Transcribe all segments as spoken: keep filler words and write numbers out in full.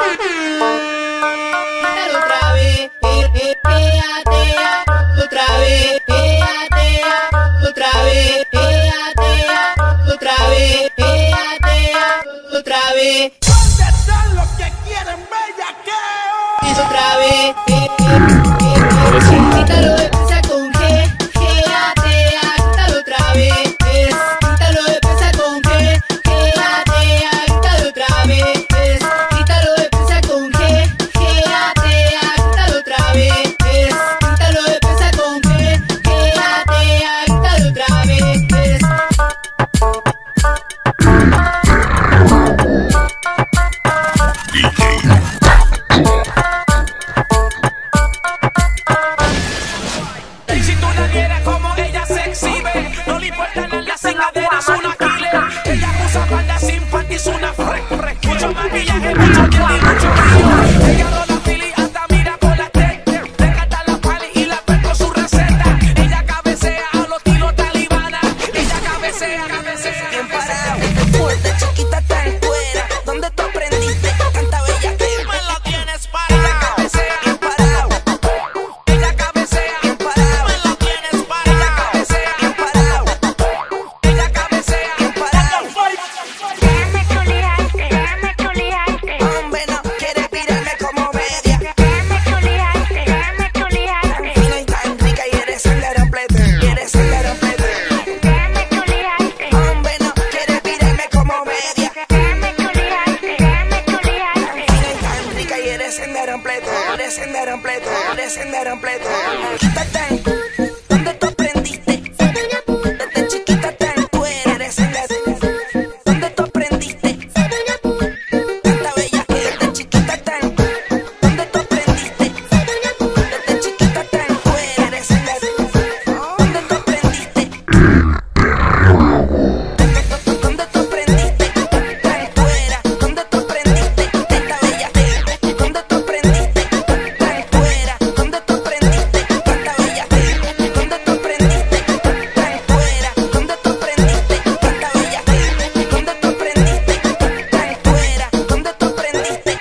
Otra vez, eh, eh, ea, tea, otra vez, ea, tea, otra vez, ea, tea, otra vez, ea, tea, otra vez. ¿Dónde están los que quieren bellaqueo? Es otra vez, eh, eh, eh, eh, quítalo, empieza con G, ea, tea, quítalo otra vez, es, quítalo, empieza con G, ea, tea, quítalo otra vez, es, quítalo, empieza con G, ea, tea, quítalo otra vez, es, quítalo, empieza con G, ea, tea, quítalo otra vez, es. Y si tú la vieras como ella se exhibe, no le importa nada, la cingadera es una killer. Ella usa falda sin panty, es una freak, freak. Mucho maquillaje, mucho gel y mucho brillo. Ella rola fili hasta mira por la tech. Le encanta la pali y la ven con su receta. Ella cabecea a los tiros talibana. Ella cabecea, cabecea, bien parado. Fuerte, chiquita, tan fuera. ¿Dónde tú aprendiste? Canta bella que Me la tienes ella parado. cabecea bien parado. Ella cabecea Bien parado. Me la tienes Ella parado. cabecea bien parado. Ella cabecea Bien parado. Déjame chulearte, déjame chulearte. Hombre, no quiere tirarme como media. Déjame chulearte, déjame chulearte. Fina y tan rica y eres el aeroplete. Y eres el aeroplete. Déjame chulearte, Hombre, no quiere tirarme como media. déjame chulearte, déjame chulearte. Fina y tan rica y eres el aeroplete. Eres el aeroplete. Eres el aeroplete. Quítate. ¿Dónde tú aprendiste? Desde chiquita tan fuera. Eres el aeroplete. ¿Dónde tú aprendiste? Canta bella que desde chiquita tan. ¿Dónde tú aprendiste? Desde chiquita tan fuera. Eres el aeroplete. ¿Dónde tú aprendiste? ¿Dónde tú aprendiste? Tan fuera. ¿Dónde tú aprendiste? Canta bella que. ¿Dónde tú aprendiste? Tan fuera. ¿Dónde tú aprendiste? Canta bella que. ¿Dónde tú aprendiste? Tan fuera. ¿Dónde tú aprendiste? Canta bella que. ¿Dónde tú aprendiste? Tan fuera. ¿Dónde tú aprendiste?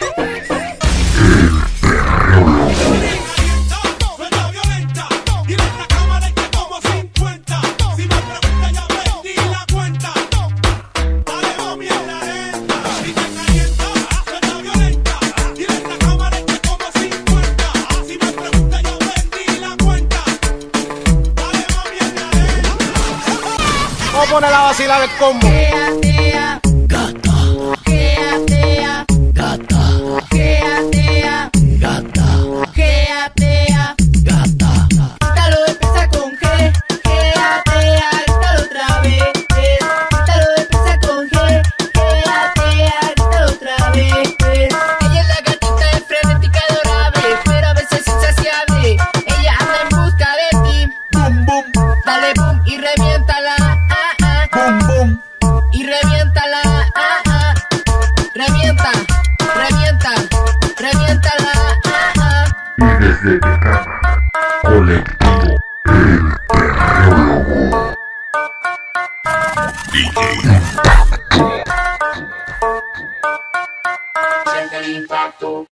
Suena violenta, y en la cámara hay que como cincuenta. Si me pregunta ya perdí la cuenta. Dale mami en la lenta. Si te calienta, suena violenta, y en la cámara hay que como cincuenta. Si me pregunta ya perdí la cuenta. Dale mami en la lenta. Vamos a poner a vacilar el combo. Ea, tea, gata, ea, tea, gata, ea, tea, gata, ea, tea, gata. Quítalo, empieza con G, ea, tea, quítalo otra vez, es. Quítalo, empieza con G, ea, tea, quítalo otra vez, es. Ella es la gatita es frenética y adorable, pero a veces insaciable. Ella anda en busca de ti, boom, boom, dale boom y reviéntala, ah, ah. Boom, boom. Y reviéntala, ah, ah. Revienta, revienta, reviéntala, ah, ah. Y desde Tecama, colectivo El Perrólogo. D J. Siente el impacto.